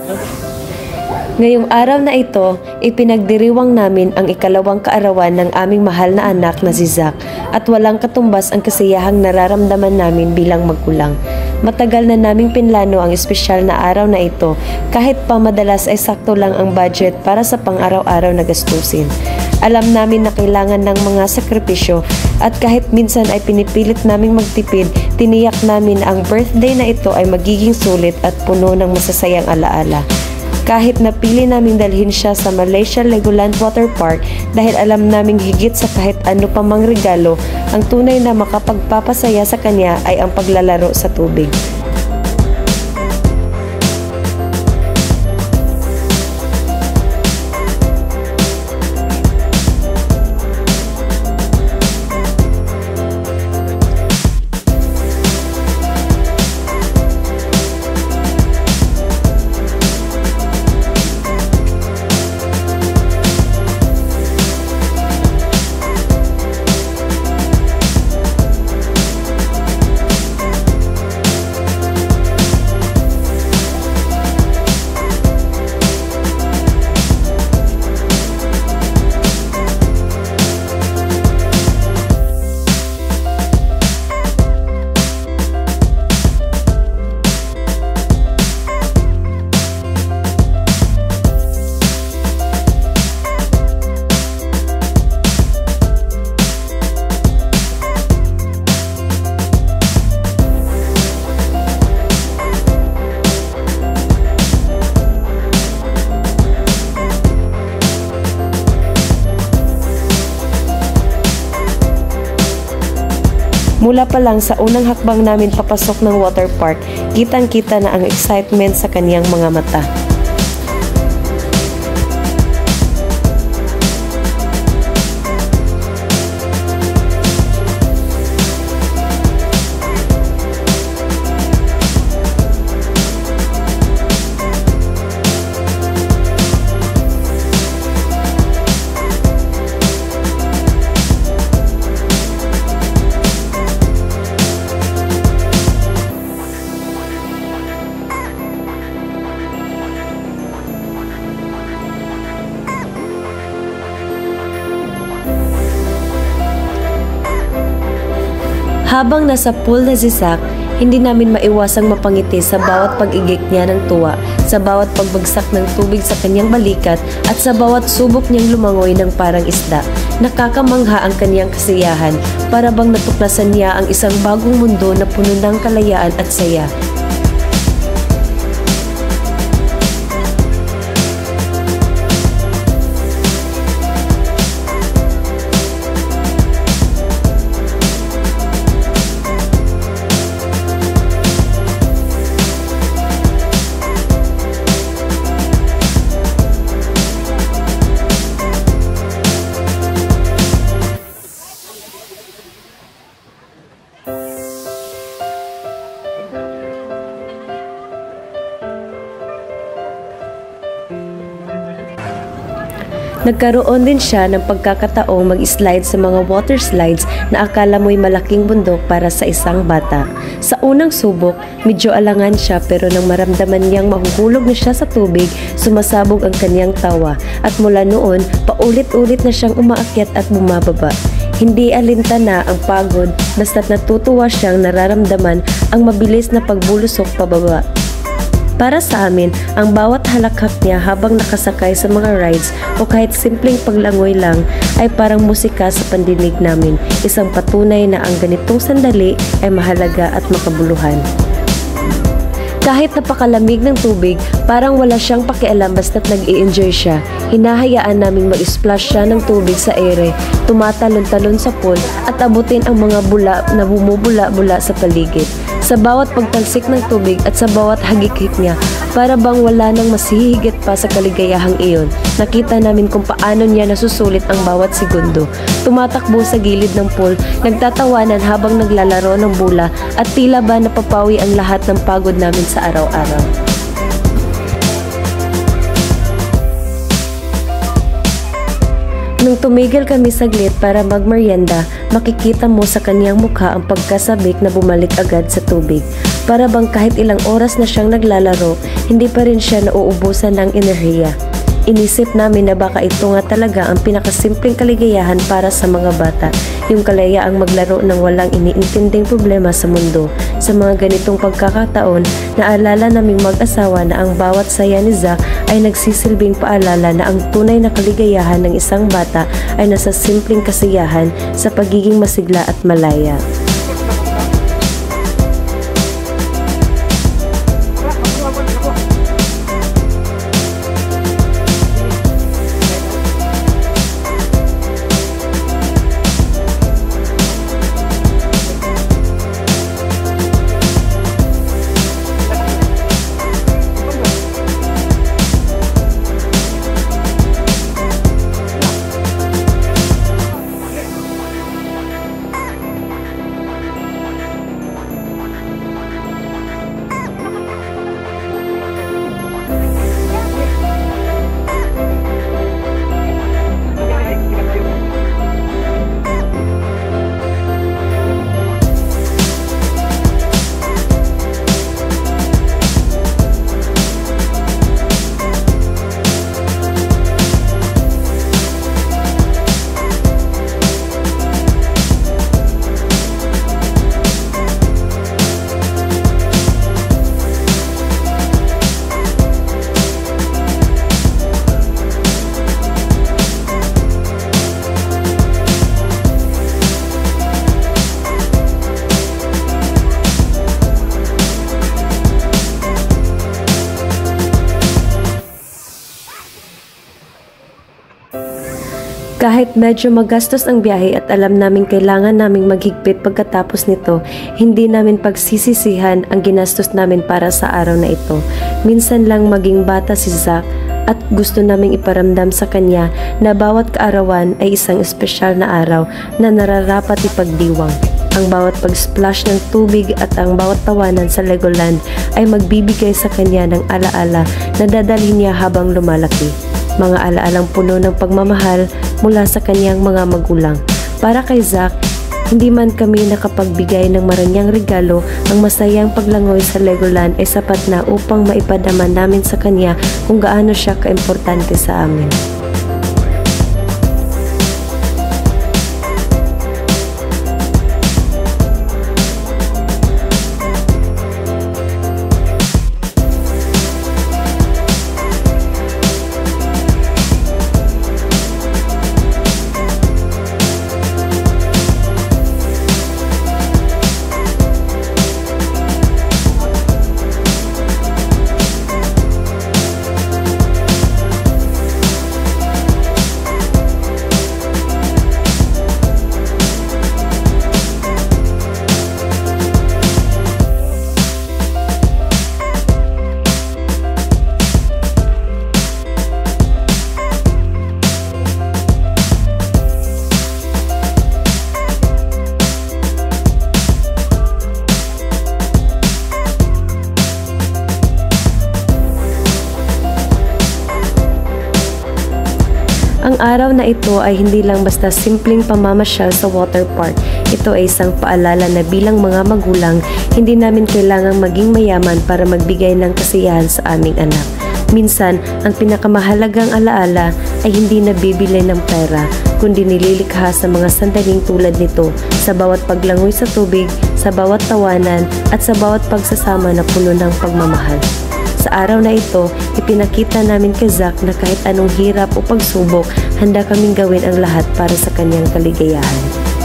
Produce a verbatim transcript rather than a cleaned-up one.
Ngayong araw na ito, ipinagdiriwang namin ang ikalawang kaarawan ng aming mahal na anak na si Zach at walang katumbas ang kasiyahang nararamdaman namin bilang magulang. Matagal na naming pinlano ang espesyal na araw na ito kahit pa madalas ay sakto lang ang budget para sa pang-araw-araw na gastusin. Alam namin na kailangan ng mga sakripisyo at kahit minsan ay pinipilit naming magtipid, tiniyak namin ang birthday na ito ay magiging sulit at puno ng masasayang alaala. Kahit napili naming dalhin siya sa Malaysia Legoland Water Park dahil alam naming higit sa kahit ano pa mang regalo, ang tunay na makapagpapasaya sa kanya ay ang paglalaro sa tubig. Mula pa lang sa unang hakbang namin papasok ng water park, kitang-kita na ang excitement sa kaniyang mga mata. Habang nasa pool na si Zach, hindi namin maiwasang mapangiti sa bawat pag-igik niya ng tuwa, sa bawat pagbagsak ng tubig sa kanyang balikat at sa bawat subok niyang lumangoy ng parang isda. Nakakamangha ang kanyang kasiyahan, para bang natuklasan niya ang isang bagong mundo na puno ng kalayaan at saya. Nagkaroon din siya ng pagkakataong mag-slide sa mga water slides na akala mo'y malaking bundok para sa isang bata. Sa unang subok, medyo alangan siya pero nang maramdaman niyang mahuhulog na siya sa tubig, sumasabog ang kanyang tawa at mula noon, paulit-ulit na siyang umaakyat at bumababa. Hindi alintana ang pagod basta't natutuwa siyang nararamdaman ang mabilis na pagbulusok pababa. Para sa amin, ang bawat halakhak niya habang nakasakay sa mga rides o kahit simpleng paglangoy lang ay parang musika sa pandinig namin, isang patunay na ang ganitong sandali ay mahalaga at makabuluhan. Kahit napakalamig ng tubig, parang wala siyang pakialam basta't nag-i-enjoy siya. Hinahayaan naming mag-splash siya ng tubig sa ere, tumatalon-talon sa pool at abutin ang mga bula na bumubula-bula sa paligid. Sa bawat pagtalsik ng tubig at sa bawat hagikik niya, para bang wala nang masihigit pa sa kaligayahang iyon. Nakita namin kung paano niya nasusulit ang bawat segundo. Tumatakbo sa gilid ng pool, nagtatawanan habang naglalaro ng bula at tila ba napapawi ang lahat ng pagod namin sa araw-araw. Nung tumigil kami saglit para magmerienda, makikita mo sa kanyang mukha ang pagkasabik na bumalik agad sa tubig. Para bang kahit ilang oras na siyang naglalaro, hindi pa rin siya nauubusan ng enerhiya. Inisip namin na baka ito nga talaga ang pinakasimpleng kaligayahan para sa mga bata, yung kalayaang maglaro ng walang iniintinding problema sa mundo. Sa mga ganitong pagkakataon, naalala naming mag-asawa na ang bawat saya ni Zack ay nagsisilbing paalala na ang tunay na kaligayahan ng isang bata ay nasa simpleng kasiyahan sa pagiging masigla at malaya. Kahit medyo magastos ang biyahe at alam namin kailangan naming maghigpit pagkatapos nito, hindi namin pagsisisihan ang ginastos namin para sa araw na ito. Minsan lang maging bata si Zack at gusto naming iparamdam sa kanya na bawat kaarawan ay isang espesyal na araw na nararapat ipagdiwang. Ang bawat pag-splash ng tubig at ang bawat tawanan sa Legoland ay magbibigay sa kanya ng alaala na dadalhin niya habang lumalaki. Mga alaalang puno ng pagmamahal mula sa kanyang mga magulang. Para kay Zack, hindi man kami nakapagbigay ng maranyang regalo, ang masayang paglangoy sa Legoland ay sapat na upang maipadama namin sa kanya kung gaano siya kaimportante sa amin. Ang araw na ito ay hindi lang basta simpleng pamamasyal sa water park. Ito ay isang paalala na bilang mga magulang, hindi namin kailangang maging mayaman para magbigay ng kasiyahan sa aming anak. Minsan, ang pinakamahalagang alaala ay hindi nabibili ng pera, kundi nililikha sa mga sandaling tulad nito, sa bawat paglangoy sa tubig, sa bawat tawanan, at sa bawat pagsasama na puno ng pagmamahal. Sa araw na ito, ipinakita namin kay Zack na kahit anong hirap o pagsubok, handa kaming gawin ang lahat para sa kanyang kaligayahan.